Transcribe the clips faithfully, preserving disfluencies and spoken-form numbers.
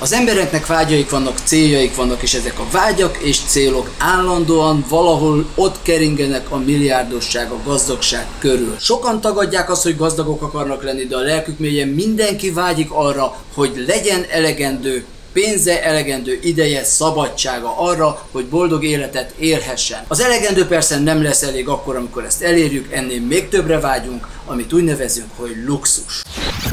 Az embereknek vágyaik vannak, céljaik vannak, és ezek a vágyak és célok állandóan valahol ott keringenek a milliárdosság, a gazdagság körül. Sokan tagadják azt, hogy gazdagok akarnak lenni, de a lelkük mélyen mindenki vágyik arra, hogy legyen elegendő pénze, elegendő ideje, szabadsága arra, hogy boldog életet élhessen. Az elegendő persze nem lesz elég akkor, amikor ezt elérjük, ennél még többre vágyunk, amit úgy nevezünk, hogy luxus.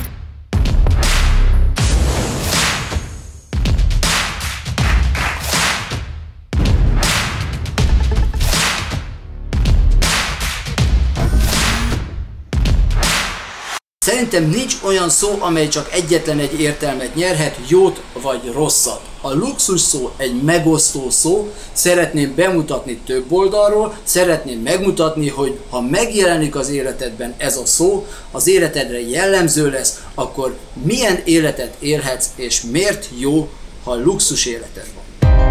Szerintem nincs olyan szó, amely csak egyetlen egy értelmet nyerhet, jót vagy rosszat. A luxus szó egy megosztó szó, szeretném bemutatni több oldalról, szeretném megmutatni, hogy ha megjelenik az életedben ez a szó, az életedre jellemző lesz, akkor milyen életet élhetsz, és miért jó, ha luxus életed van.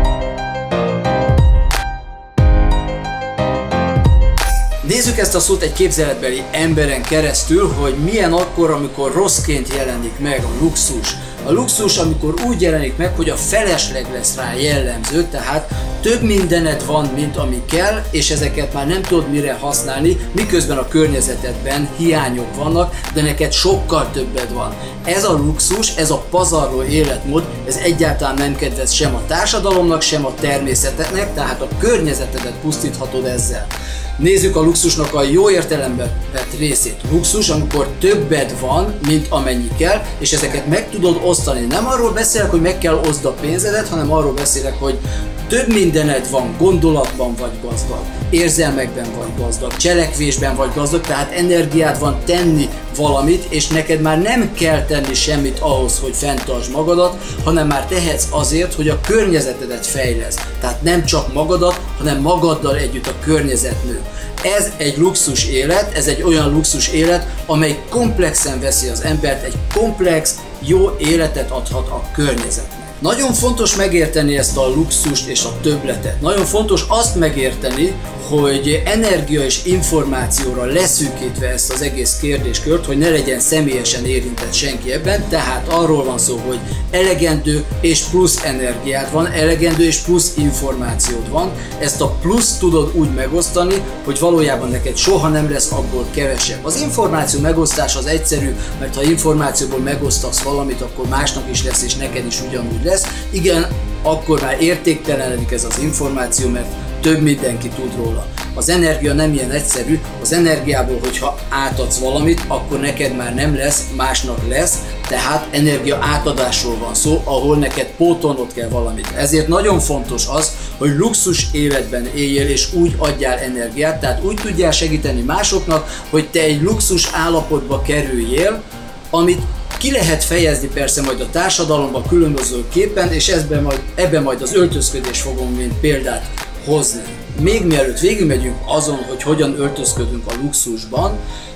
Nézzük ezt a szót egy képzeletbeli emberen keresztül, hogy milyen akkor, amikor rosszként jelenik meg a luxus. A luxus, amikor úgy jelenik meg, hogy a felesleg lesz rá jellemző, tehát több mindened van, mint ami kell, és ezeket már nem tudod mire használni, miközben a környezetedben hiányok vannak, de neked sokkal többed van. Ez a luxus, ez a pazarló életmód, ez egyáltalán nem kedvez sem a társadalomnak, sem a természetednek, tehát a környezetedet pusztíthatod ezzel. Nézzük a luxusnak a jó értelemben vett részét. Luxus, amikor többed van, mint amennyi kell, és ezeket meg tudod osztani. Nem arról beszélek, hogy meg kell oszd a pénzedet, hanem arról beszélek, hogy több mindened van, gondolatban vagy gazdag, érzelmekben vagy gazdag, cselekvésben vagy gazdag, tehát energiád van tenni valamit, és neked már nem kell tenni semmit ahhoz, hogy fenntartsd magadat, hanem már tehetsz azért, hogy a környezetedet fejleszd. Tehát nem csak magadat, hanem magaddal együtt a környezet nő. Ez egy luxus élet, ez egy olyan luxus élet, amely komplexen veszi az embert, egy komplex, jó életet adhat a környezetnek. Nagyon fontos megérteni ezt a luxust és a többletet. Nagyon fontos azt megérteni, hogy energia és információra leszűkítve ezt az egész kérdéskört, hogy ne legyen személyesen érintett senki ebben, tehát arról van szó, hogy elegendő és plusz energiád van, elegendő és plusz információd van. Ezt a plusz tudod úgy megosztani, hogy valójában neked soha nem lesz abból kevesebb. Az információ megosztás az egyszerű, mert ha információból megosztasz valamit, akkor másnak is lesz, és neked is ugyanúgy lesz. Igen, akkor már értéktelenedik ez az információ, mert több mindenki tud róla. Az energia nem ilyen egyszerű, az energiából, hogyha átadsz valamit, akkor neked már nem lesz, másnak lesz, tehát energia átadásról van szó, ahol neked pótolnod kell valamit. Ezért nagyon fontos az, hogy luxus életben éljél, és úgy adjál energiát, tehát úgy tudjál segíteni másoknak, hogy te egy luxus állapotba kerüljél, amit ki lehet fejezni persze majd a társadalomban különbözőképpen, és ebben majd, ebben majd az öltözködés fogom mint példát hozni. Még mielőtt végigmegyünk azon, hogy hogyan öltözködünk a luxusban,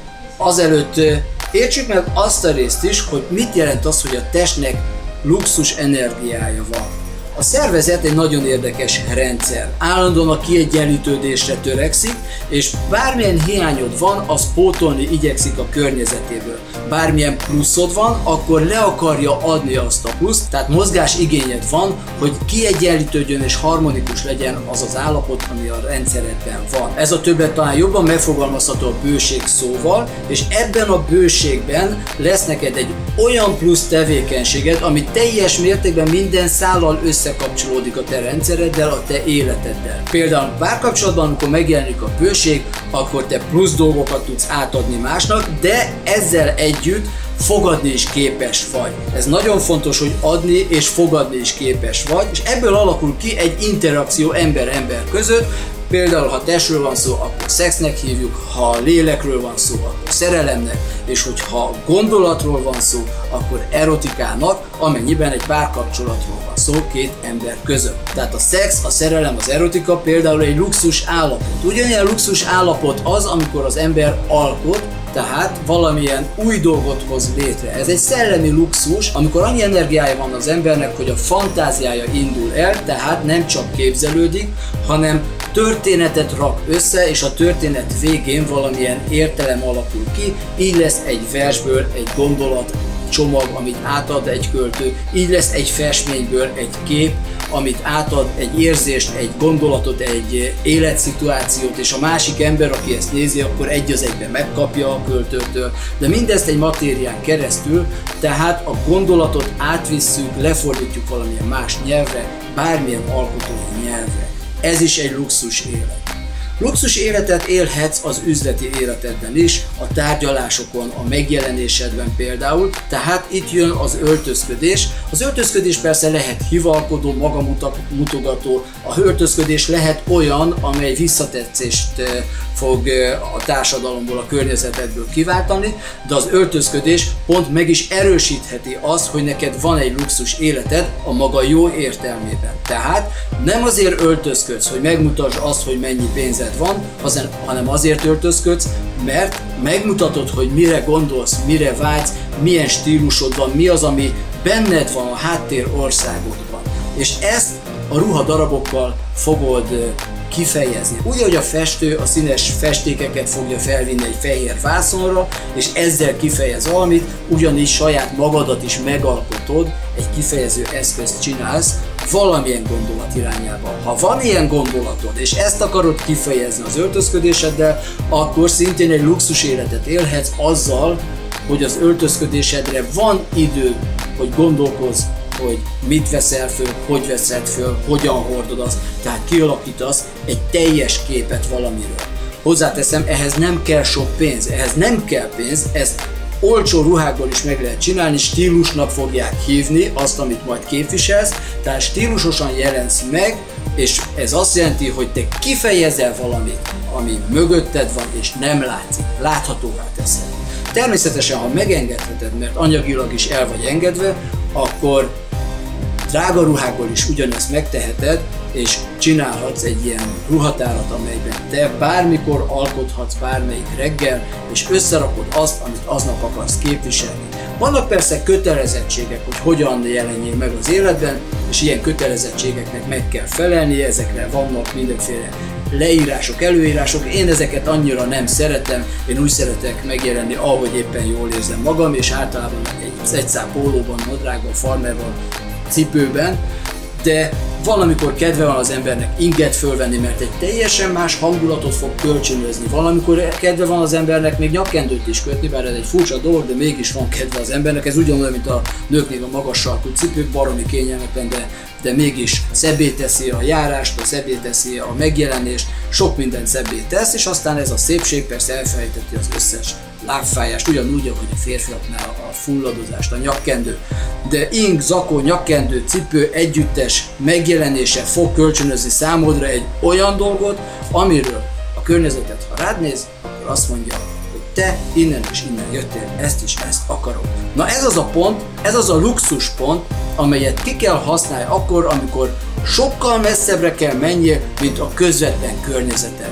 azelőtt értsük meg azt a részt is, hogy mit jelent az, hogy a testnek luxus energiája van. A szervezet egy nagyon érdekes rendszer. Állandóan a kiegyenlítődésre törekszik, és bármilyen hiányod van, az pótolni igyekszik a környezetéből. Bármilyen pluszod van, akkor le akarja adni azt a pluszt, tehát mozgás igényed van, hogy kiegyenlítődjön és harmonikus legyen az az állapot, ami a rendszeredben van. Ez a többlet talán jobban megfogalmazható a bőség szóval, és ebben a bőségben lesz neked egy olyan plusz tevékenységed, ami teljes mértékben minden szállal összekapcsolódik a te rendszereddel, a te életeddel. Például párkapcsolatban, amikor megjelenik a bőség, akkor te plusz dolgokat tudsz átadni másnak, de ezzel együtt fogadni is képes vagy. Ez nagyon fontos, hogy adni és fogadni is képes vagy, és ebből alakul ki egy interakció ember-ember között. Például, ha testről van szó, akkor szexnek hívjuk, ha lélekről van szó, akkor szerelemnek, és hogyha gondolatról van szó, akkor erotikának, amennyiben egy párkapcsolatról van szó két ember között. Tehát a szex, a szerelem, az erotika például egy luxus állapot. Ugyanilyen luxus állapot az, amikor az ember alkot, tehát valamilyen új dolgot hoz létre. Ez egy szellemi luxus, amikor annyi energiája van az embernek, hogy a fantáziája indul el, tehát nem csak képzelődik, hanem történetet rak össze, és a történet végén valamilyen értelem alakul ki, így lesz egy versből egy gondolat csomag, amit átad egy költő, így lesz egy festményből egy kép, amit átad egy érzést, egy gondolatot, egy életszituációt, és a másik ember, aki ezt nézi, akkor egy az egyben megkapja a költőtől, de mindezt egy matérián keresztül, tehát a gondolatot átvisszük, lefordítjuk valamilyen más nyelvre, bármilyen alkotói nyelvre. Ez is egy luxus élet. Luxus életet élhetsz az üzleti életedben is, a tárgyalásokon, a megjelenésedben például, tehát itt jön az öltözködés. Az öltözködés persze lehet hivalkodó, magamutogató, a öltözködés lehet olyan, amely visszatetszést fog a társadalomból, a környezetedből kiváltani, de az öltözködés pont meg is erősítheti azt, hogy neked van egy luxus életed a maga jó értelmében. Tehát nem azért öltözködsz, hogy megmutasd azt, hogy mennyi pénzed van, hanem azért öltözködsz, mert megmutatod, hogy mire gondolsz, mire vágysz, milyen stílusod van, mi az, ami benned van a háttér országodban. És ezt a ruhadarabokkal fogod kifejezni. Úgy, hogy a festő a színes festékeket fogja felvinni egy fehér vászonra, és ezzel kifejez valamit, ugyanígy saját magadat is megalkotod, egy kifejező eszközt csinálsz valamilyen gondolat irányába. Ha van ilyen gondolatod, és ezt akarod kifejezni az öltözködéseddel, akkor szintén egy luxus életet élhetsz azzal, hogy az öltözködésedre van idő, hogy gondolkozz, hogy mit veszel föl, hogy veszed föl, hogyan hordod azt, tehát kialakítasz egy teljes képet valamiről. Hozzáteszem, ehhez nem kell sok pénz, ehhez nem kell pénz, ezt olcsó ruhákból is meg lehet csinálni, stílusnak fogják hívni azt, amit majd képviselsz, tehát stílusosan jelensz meg, és ez azt jelenti, hogy te kifejezel valamit, ami mögötted van, és nem látszik, láthatóvá teszed. Természetesen, ha megengedheted, mert anyagilag is el vagy engedve, akkor drága ruhákból is ugyanezt megteheted, és csinálhatsz egy ilyen ruhatárat, amelyben te bármikor alkothatsz bármelyik reggel, és összerakod azt, amit aznap akarsz képviselni. Vannak persze kötelezettségek, hogy hogyan jelenjél meg az életben, és ilyen kötelezettségeknek meg kell felelni, ezekre vannak mindenféle leírások, előírások, én ezeket annyira nem szeretem, én úgy szeretek megjelenni, ahogy éppen jól érzem magam, és általában egy egyszám pólóban, nadrágban, farmerban, cipőben, de valamikor kedve van az embernek inget fölvenni, mert egy teljesen más hangulatot fog kölcsönözni. Valamikor kedve van az embernek még nyakkendőt is kötni, bár ez egy furcsa dolog, de mégis van kedve az embernek. Ez ugyanolyan, mint a nőknél a magas sarkú cipők, baromi kényelmetlen, de, de mégis szebbé teszi a járást, a szebbé teszi a megjelenést, sok mindent szebbé tesz, és aztán ez a szépség persze elfelejteti az összes lábfájást, ugyanúgy, ahogy a férfiaknál a fulladozást, a nyakkendő. De ing, zakó, nyakkendő, cipő együttes megjelenése fog kölcsönözni számodra egy olyan dolgot, amiről a környezetet, ha rád néz, akkor azt mondja, hogy te innen és innen jöttél, ezt is ezt akarod. Na ez az a pont, ez az a luxus pont, amelyet ki kell használni akkor, amikor sokkal messzebbre kell menjél, mint a közvetlen környezeted.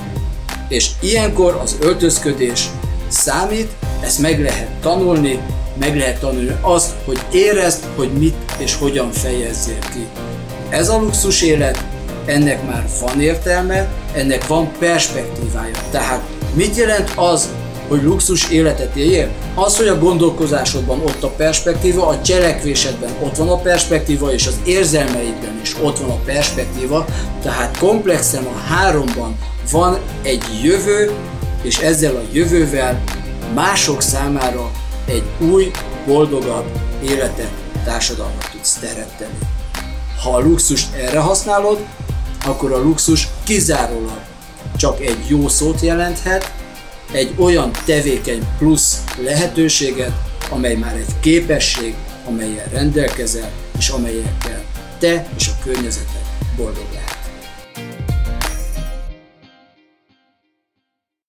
És ilyenkor az öltözködés számít, ezt meg lehet tanulni, meg lehet tanulni azt, hogy érezd, hogy mit és hogyan fejezzél ki. Ez a luxus élet, ennek már van értelme, ennek van perspektívája. Tehát mit jelent az, hogy luxus életet éljél? Az, hogy a gondolkozásodban ott a perspektíva, a cselekvésedben ott van a perspektíva, és az érzelmeidben is ott van a perspektíva, tehát komplexen a háromban van egy jövő, és ezzel a jövővel mások számára egy új, boldogabb életet, társadalmat tudsz teremteni. Ha a luxust erre használod, akkor a luxus kizárólag csak egy jó szót jelenthet, egy olyan tevékeny plusz lehetőséget, amely már egy képesség, amellyel rendelkezel, és amelyekkel te és a környezeted boldog lehet.